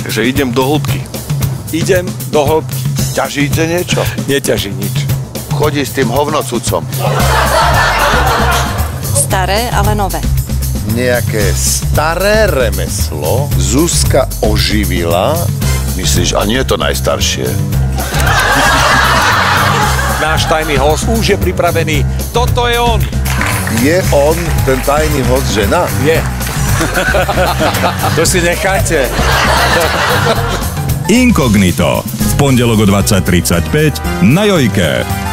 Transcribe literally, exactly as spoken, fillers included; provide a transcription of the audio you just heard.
Takže idem do hĺbky. Idem do hĺbky. Ťažíte niečo? Neťaží nič. Chodí s tým hovnocucom. Staré, ale nové. Nejaké staré remeslo Zuzka oživila. Myslíš, a nie je to najstaršie? Náš tajný host už je pripravený. Toto je on. Je on, ten tajný host, žena? Je. To si nechajte. Inkognito. V pondelok o dvadsať tridsaťpäť na Jojke.